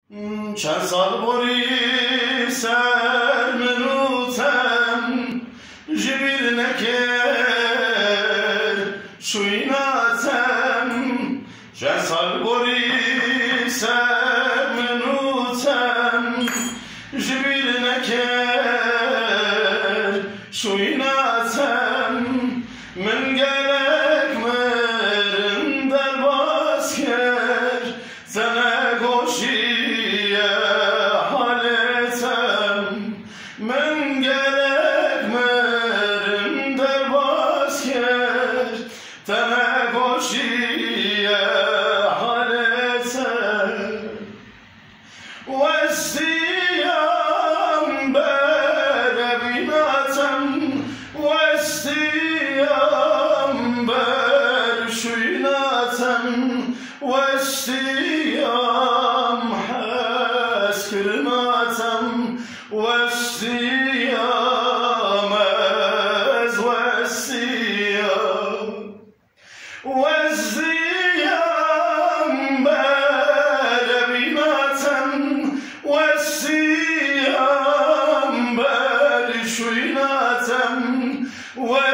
چند سال بوری سر منوتم جبیر نکر شویناتم چند سال بوری سر منوتم جبیر نکر شویناتم من گلک مرم در باز کرد زنه گوشی من گلک مرم در باز کرد تنه گوشی حالتم وستیم بر بیناتم وستیم بر شویناتم وستیم حس کرناتم والصيام والصيام بربيناتم والصيام برشويناتم